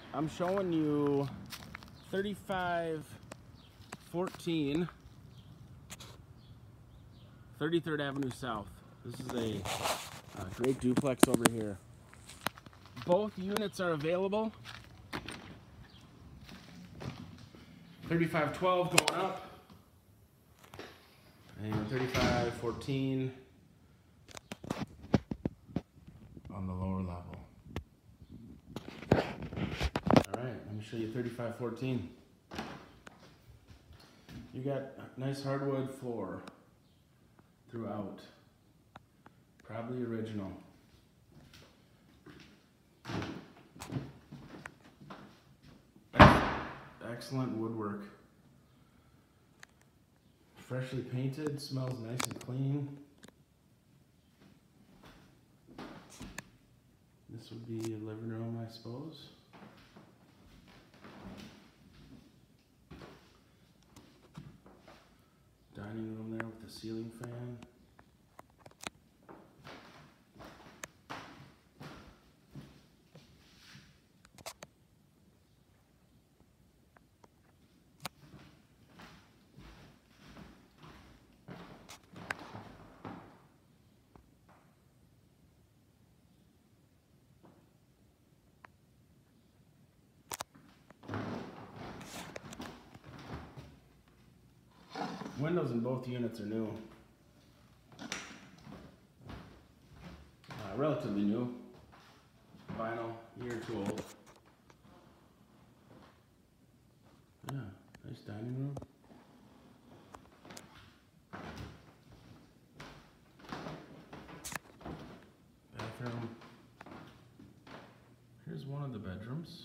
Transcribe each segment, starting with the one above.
I'm showing you 3514 33rd Avenue South. This is a great duplex over here. Both units are available. 3512 going up, and 3514 on the lower level. All right, let me show you 3514. You got nice hardwood floor throughout, probably original. Excellent woodwork. Freshly painted, smells nice and clean. This would be a living room, I suppose. Dining room there with the ceiling fan. Windows in both units are new. Relatively new. Vinyl, a year or two old. Yeah, nice dining room. Bathroom. Here's one of the bedrooms.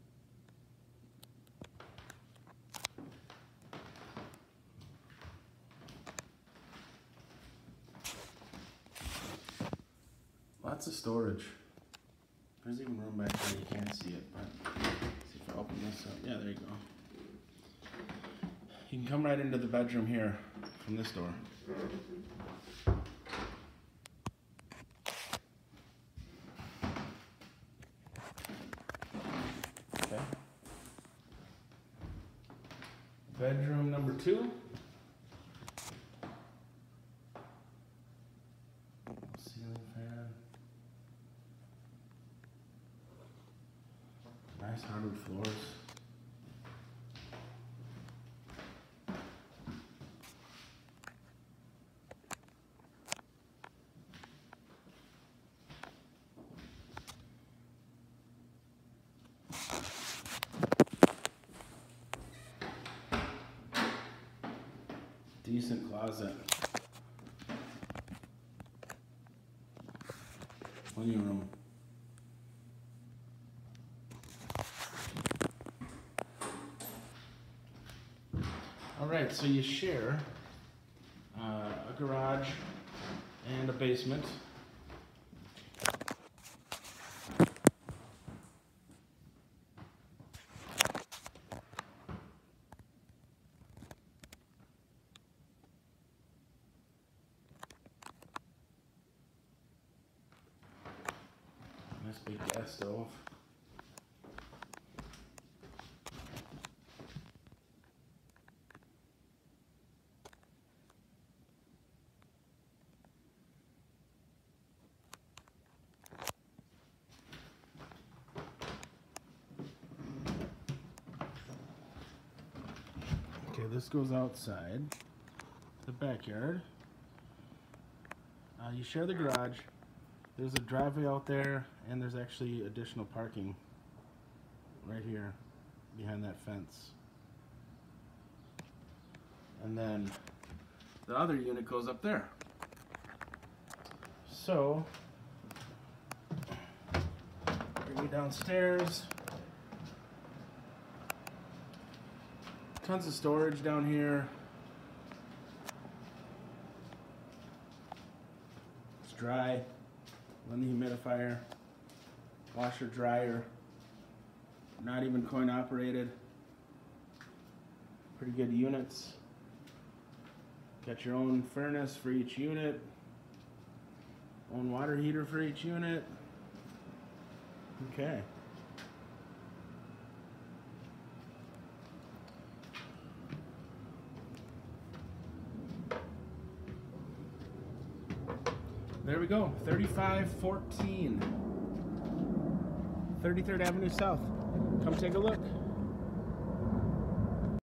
Lots of storage. There's even room back there, you can't see it, but see if I open this up. Yeah, there you go. You can come right into the bedroom here from this door. Okay. Bedroom number 2. Ceiling fan. Nice hardwood floors. Decent closet. Plenty of room. All right, so you share a garage and a basement. Nice big gas stove. Okay, this goes outside, the backyard. You share the garage. There's a driveway out there, and there's actually additional parking right here behind that fence. And then the other unit goes up there. So, bring me downstairs. Tons of storage down here. It's dry. Run the humidifier. Washer, dryer. Not even coin operated. Pretty good units. Got your own furnace for each unit. Own water heater for each unit. Okay. There we go, 3514 33rd Avenue South. Come take a look.